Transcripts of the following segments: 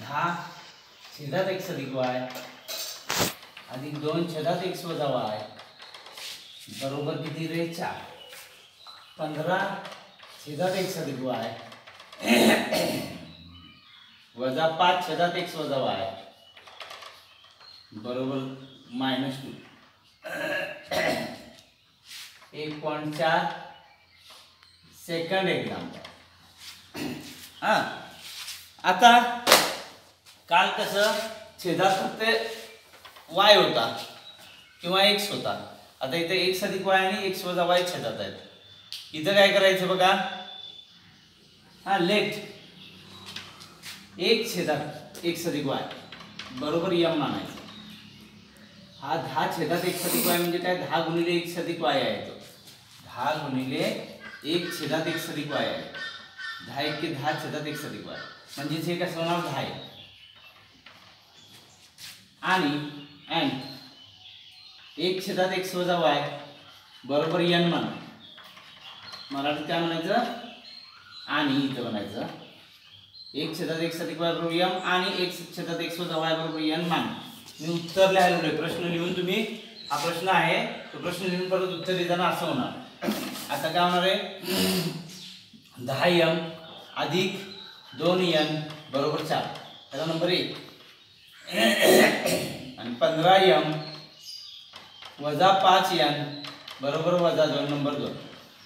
10 छेदात x अधिक y अधिक 2 छेदात x वजा y बरोबर किती रे 4. 15 छेदात x अधिक y वजा 5 छेदात x वजा y बरोबर -2. 1.4 सेकंड एक्झाम्पल. हा आता काल कसं छेदात फक्त y होता किंवा x होता. आता इथे x अधिक y आणि x वजा y छेदात आहेत. इथं काय करायचं बघा. हा लेट 1 छेदात x अधिक y बरोबर m मानायचं. हा 10 छेदात x अधिक y म्हणजे काय 10 गुणिले x अधिक y आहे तो. 10 गुणिले 1 छेदात x अधिक y आहे. 10 1 के 10 छेदात x अधिक y म्हणजे हे कसं होणार 10 आहे. आणि 1 छेदात x वजा y बरोबर n म्हणा. मराठीत काय म्हणायचं आणि इथं म्हणायचं 1 छेदात x अधिक y बरोबर m आणि 1 छेदात x वजा y बरोबर n मान. मी उत्तर लिहायला लागलोय. प्रश्न लिहून तुम्ही हा प्रश्न आहे तो प्रश्न लिहून परत उत्तर देताना असं होणार. आता काय होणार आहे 10m अधिक 2n बरोबर 4 त्याचा नंबर 1 आणि 15m वजा 5n बरोबर वजा 2 नंबर 2.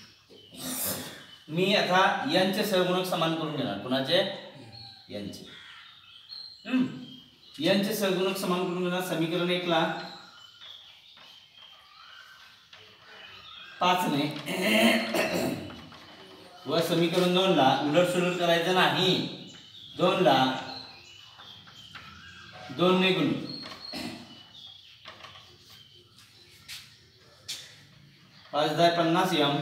मी आता n चे सहगुणक समान करून घेणार. कुणाचे n चे n चे सहगुणक समान करून घेणार. समीकरण 1 ला 5 ने व समीकरण 2 ला उलटसुलट करायचं नाही. 2 ला 2 ने गुण 5 10 50m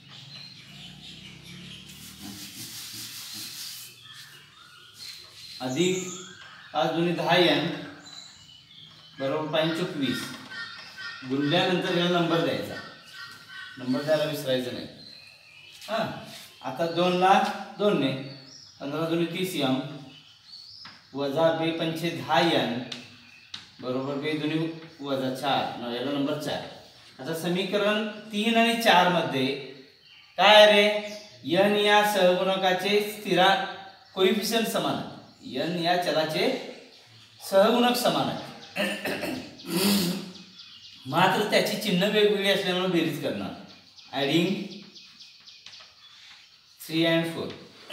अधिक 5 दुनी 10n बरोबर 25 गुणल्यानंतर याला नंबर द्यायचा. नंबर द्यायला विसरायचं नाही. हा आता 2 ला 2 ने 15 दुनी 30m वजा 2 पंचे 10n बरोबर 2 दुनी वजा 4 याला नंबर 4. आता समीकरण 3 आणि 4 मध्ये काय रे n या सहगुणकाचे स्थिरांक कोइफिशिएंट समान आहे. n या चलाचे सहगुणक समान आहे. मात्र त्याची चिन्ह वेगवेगळी असल्यामुळे बेरीज करणार. ॲडिंग 3 and 4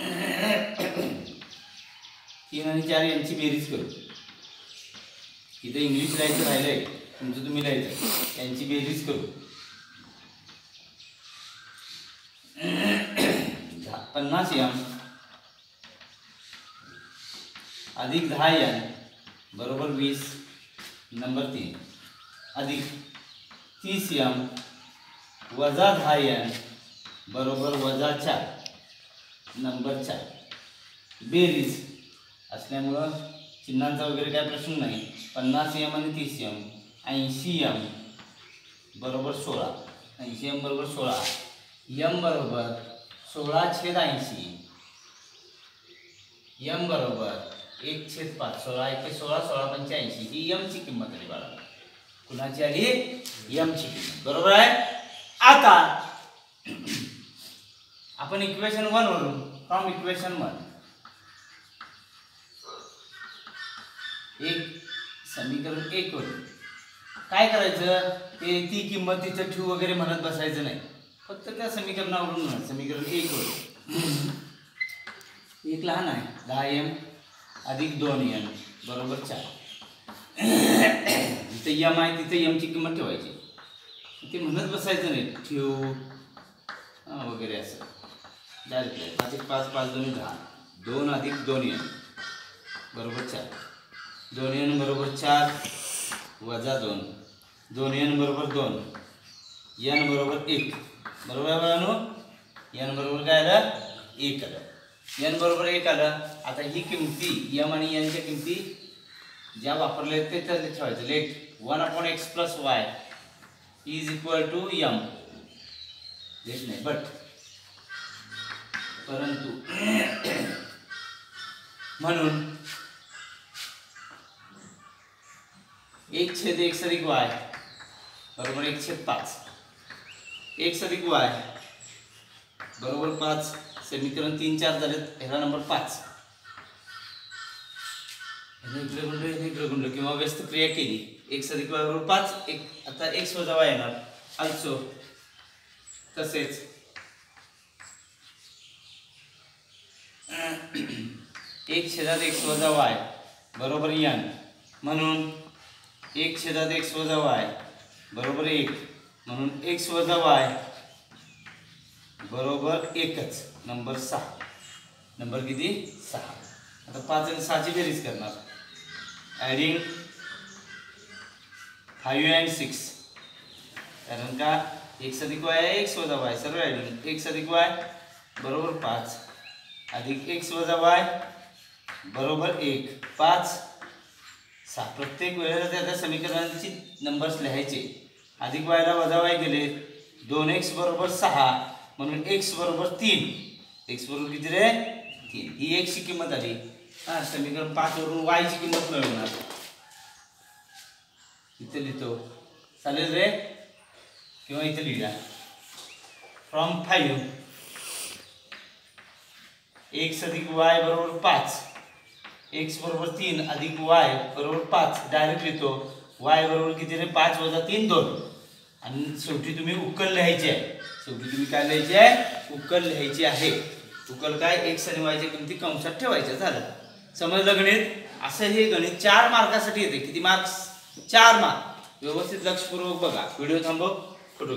3 आणि 4 यांची बेरीज करू. इथे इंग्लिश लिहायचं राहिलंय तुमचं तुम्ही लिहायचं. यांची बेरीज करू. 50m अधिक 10n बरोबर 20 नंबर 3 अधिक 30m वजा 10n बरोबर वजा 4 नंबर 4. बेरीज असल्यामुळं चिन्हांचा वगैरे काय प्रश्न नाही. 50m आणि 30m 80m बरोबर 16 80m बरोबर 16 m बरोबर 16/80 m बरोबर 1/5 16 1 16 16 85 ही m ची किंमत आली बाळा. कुणाची आली m ची किंमत बरोबर आहे. आता आपण इक्वेशन 1 वरून फ्रॉम इक्वेशन 1 एक समीकरण 1 वरून काय करायचं ते ती किंमत तिथं ठेवू वगैरे म्हणत बसायचं नाही. फक्त त्या समीकरणावरून म्हणा. समीकरण 1 वरून एक लहान आहे 10m अधिक 2n बरोबर 4 जिथे m आहे तिथे m ची किंमत ठेवायची. ते म्हणत बसायचं नाही ठेवू वगैरे असं. डायरेक्ट 5 1 5 5 2 10 2 अधिक 2n बरोबर 4 2n बरोबर 4 वजा 2 2n बरोबर 2 n बरोबर 1 बरोबर आहे बाळांनो. n बरोबर काय आलं 1 आलं. n बरोबर 1 आलं. आता ही किमती m आणि n च्या किमती ज्या वापरल्या ते त्यात ठेवायचं. Let 1/x + y is equal to m. Let नाही बट परंतु म्हणून 1/(x+y) बरोबर 1/5. x अधिक y बरोबर 5. समीकरण 3 4 झाले. ह्याला नंबर 5. इकडे गुणलं किंवा व्यस्त क्रिया केली. x अधिक y बरोबर 5. आता x वजा y येणार. also तसेच 1/(x वजा y बरोबर n. म्हणून 1/(x वजा y बरोबर 1. म्हणून x वजा y बरोबर 1च. नंबर 6. नंबर किती? 6. आता 5 आणि 6 ची बेरीज करणार. Adding 5 and 6. कारण का x अधिक y आहे, x वजा y सर्व ॲडिंग. x अधिक y बरोबर 5 अधिक x वजा y बरोबर 1. 5 6. प्रत्येक वेळेला त्या समीकरणांची नंबर्स लिहायचे. अधिक y ला वजा y गेले. 2x बरोबर 6 म्हणून x बरोबर 3. x बरोबर किती रे? 3. ही x ची किंमत आली. समीकरण 5 वरून y ची किंमत मिळवणार. इथे लिहितो. चालेल रे? किंवा इथे लिहिला. फ्रॉम 5 x अधिक y बरोबर 5. x बरोबर 3 अधिक y बरोबर 5. डायरेक्ट लिहितो. y बरोबर किती रे? 5 वजा 3 2. आणि शेवटी तुम्ही उकल लिहायची आहे. शेवटी तुम्ही काय लिहायची आहे? उकल लिहायची आहे. उकल काय? x आणि y च्या किमती कंसात ठेवायच्या. झालं. समजलं गणित? असं हे गणित 4 मार्कासाठी येते. किती मार्क्स? 4 मार्क. व्यवस्थित लक्षपूर्वक बघा. व्हिडिओ थांबव.